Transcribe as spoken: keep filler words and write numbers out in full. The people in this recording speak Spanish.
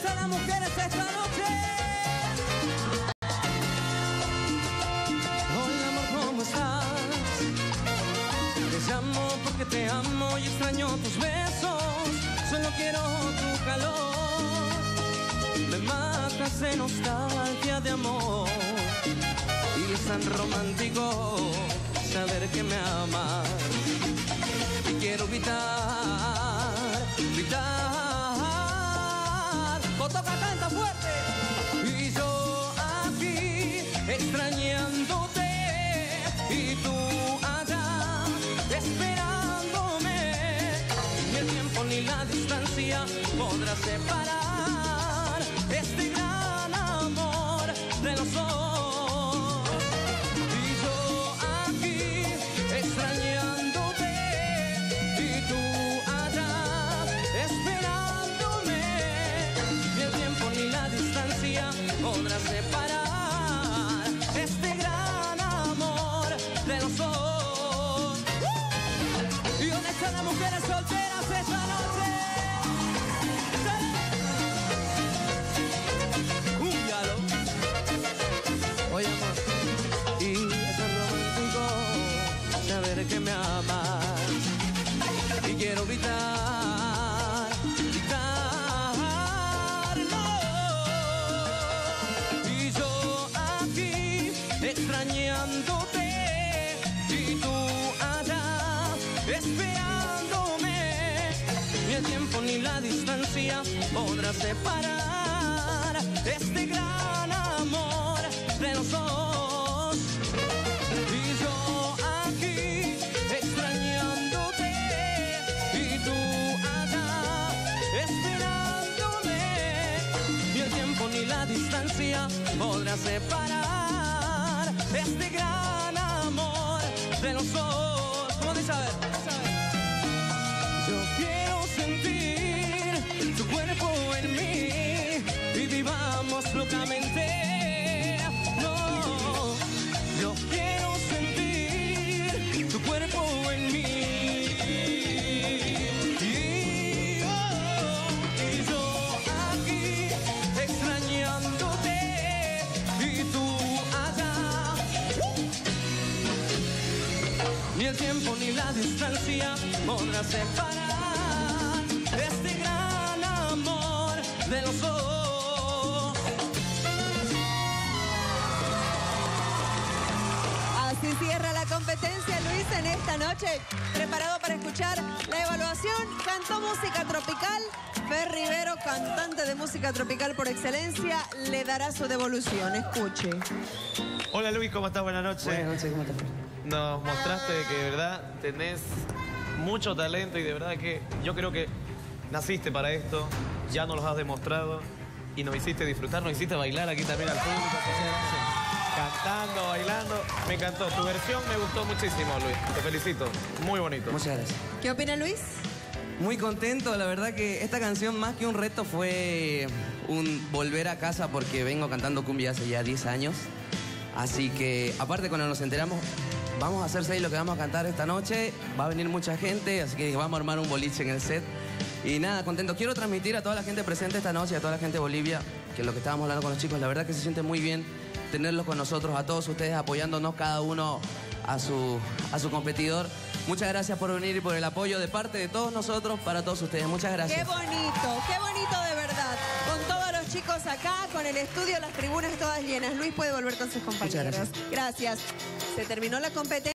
están las mujeres esta noche? Hola amor, ¿cómo estás? Te llamo porque te amo y extraño tus besos. Solo quiero tu calor. Me matas de nostalgia de amor. Y es tan romántico saber que me amas. Y quiero gritar, gritar. Botoca, canta fuerte. Y yo aquí extrañándote y tú allá esperándome. Ni el tiempo ni la distancia podrá separar este gran amor de los dos. Y yo aquí extrañándote y tú allá esperándome. Ni el tiempo ni la distancia podrá separar este gran amor de los dos. ¿Y dónde están las mujeres solteras esta noche? Oye amor, y eso es romántico, saber que me amas. Y quiero gritar, gritar, no. Y yo aquí extrañándote y tú allá esperándome. Ni el tiempo ni la distancia podrá separar este gran amor de los dos. Y yo aquí extrañándote y tú allá esperándome. Ni el tiempo ni la distancia podrá separar este gran amor de los dos. ¿Cómo dice? A ver, yo quiero sentir tu cuerpo en mí y vivamos locamente. No, yo quiero sentir tu cuerpo en mí. Y, oh, y yo aquí extrañándote y tú allá. Ni el tiempo ni la distancia podrá separar este gran amor de los dos. Así cierra la competencia Luis en esta noche. Preparado para escuchar la evaluación. Cantó música tropical. Fer Rivero, cantante de música tropical por excelencia, le dará su devolución. Escuche. Hola Luis, ¿cómo estás? Buenas noches. Buenas noches, ¿cómo estás? Nos mostraste que de verdad tenés mucho talento y de verdad que yo creo que naciste para esto, ya nos lo has demostrado y nos hiciste disfrutar, nos hiciste bailar aquí también al público. Cantando, bailando, me encantó. Tu versión me gustó muchísimo, Luis. Te felicito. Muy bonito. Muchas gracias. ¿Qué opina Luis? Muy contento, la verdad que esta canción más que un reto fue un volver a casa porque vengo cantando cumbia hace ya diez años. Así que, aparte cuando nos enteramos, vamos a hacer seis lo que vamos a cantar esta noche, va a venir mucha gente, así que vamos a armar un boliche en el set. Y nada, contento. Quiero transmitir a toda la gente presente esta noche, a toda la gente de Bolivia, que lo que estábamos hablando con los chicos, la verdad que se siente muy bien tenerlos con nosotros, a todos ustedes apoyándonos, cada uno a su, a su competidor. Muchas gracias por venir y por el apoyo de parte de todos nosotros para todos ustedes. Muchas gracias. Qué bonito, qué bonito de verdad. Con todos los chicos acá, con el estudio, las tribunas todas llenas. Luis puede volver con sus compañeros. Muchas gracias. Gracias. Se terminó la competencia.